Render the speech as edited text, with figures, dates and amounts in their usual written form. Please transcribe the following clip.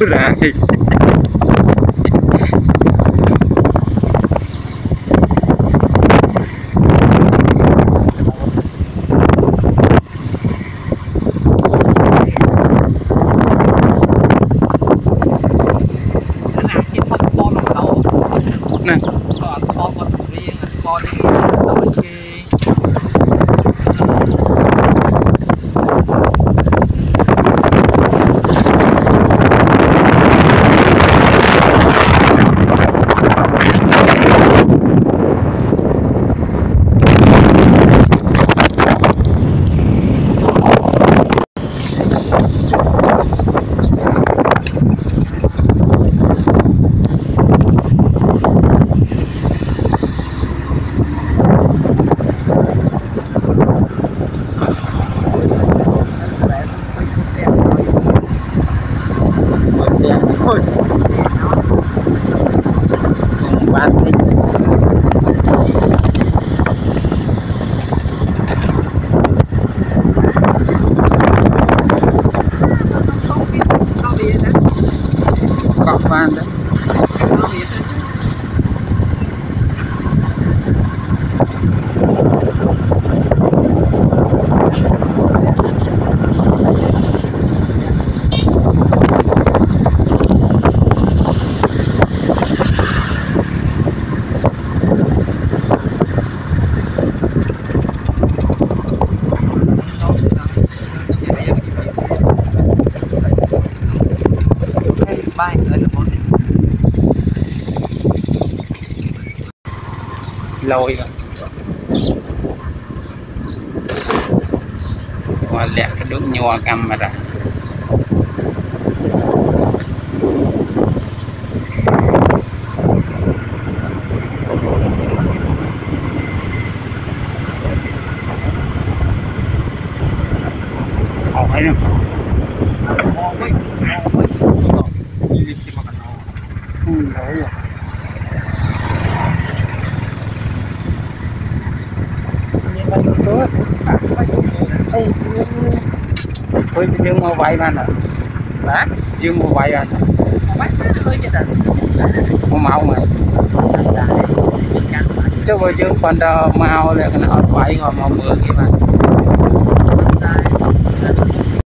ra nè thôi bán đi cọp van đấy lôi rồi qua lẹ cái nước nhòa camera hỏi nè thôi dương mua vay mà nè hả dương mua vay anh mua màu mà chứ vừa dương còn đâu màu là nó vay rồi mà mưa kia mà